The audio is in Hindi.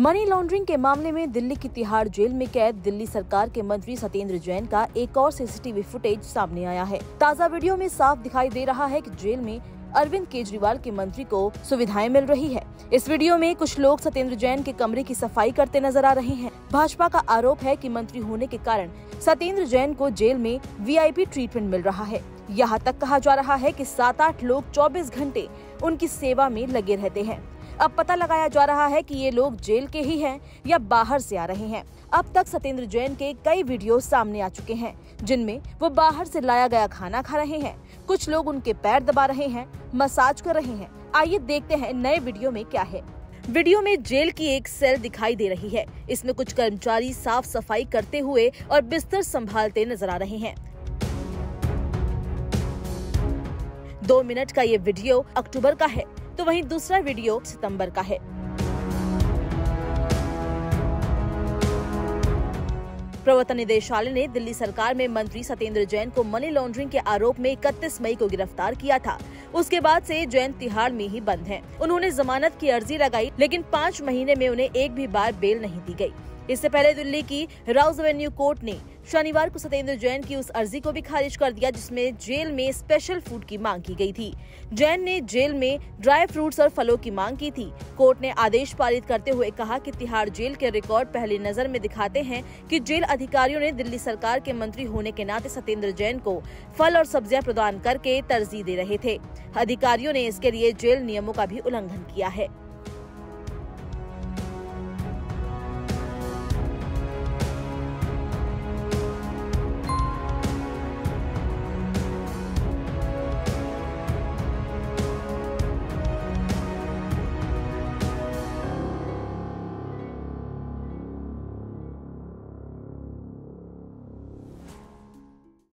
मनी लॉन्ड्रिंग के मामले में दिल्ली की तिहाड़ जेल में कैद दिल्ली सरकार के मंत्री सत्येंद्र जैन का एक और सीसीटीवी फुटेज सामने आया है। ताज़ा वीडियो में साफ दिखाई दे रहा है कि जेल में अरविंद केजरीवाल के मंत्री को सुविधाएं मिल रही है। इस वीडियो में कुछ लोग सत्येंद्र जैन के कमरे की सफाई करते नजर आ रहे हैं। भाजपा का आरोप है कि मंत्री होने के कारण सत्येंद्र जैन को जेल में वीआईपी ट्रीटमेंट मिल रहा है। यहाँ तक कहा जा रहा है कि 7-8 लोग 24 घंटे उनकी सेवा में लगे रहते हैं। अब पता लगाया जा रहा है कि ये लोग जेल के ही हैं या बाहर से आ रहे हैं। अब तक सत्येंद्र जैन के कई वीडियो सामने आ चुके हैं, जिनमें वो बाहर से लाया गया खाना खा रहे हैं। कुछ लोग उनके पैर दबा रहे हैं, मसाज कर रहे हैं। आइए देखते हैं नए वीडियो में क्या है। वीडियो में जेल की एक सेल दिखाई दे रही है। इसमें कुछ कर्मचारी साफ सफाई करते हुए और बिस्तर संभालते नजर आ रहे हैं। 2 मिनट का ये वीडियो अक्टूबर का है, तो वहीं दूसरा वीडियो सितंबर का है। प्रवर्तन निदेशालय ने दिल्ली सरकार में मंत्री सत्येंद्र जैन को मनी लॉन्ड्रिंग के आरोप में 31 मई को गिरफ्तार किया था। उसके बाद से जैन तिहाड़ में ही बंद हैं। उन्होंने जमानत की अर्जी लगाई, लेकिन 5 महीने में उन्हें एक भी बार बेल नहीं दी गई। इससे पहले दिल्ली की राउज एवेन्यू कोर्ट ने शनिवार को सत्येंद्र जैन की उस अर्जी को भी खारिज कर दिया, जिसमें जेल में स्पेशल फूड की मांग की गई थी। जैन ने जेल में ड्राई फ्रूट्स और फलों की मांग की थी। कोर्ट ने आदेश पारित करते हुए कहा कि तिहाड़ जेल के रिकॉर्ड पहली नजर में दिखाते हैं कि जेल अधिकारियों ने दिल्ली सरकार के मंत्री होने के नाते सत्येंद्र जैन को फल और सब्जियां प्रदान करके तरजीह दे रहे थे। अधिकारियों ने इसके लिए जेल नियमों का भी उल्लंघन किया है।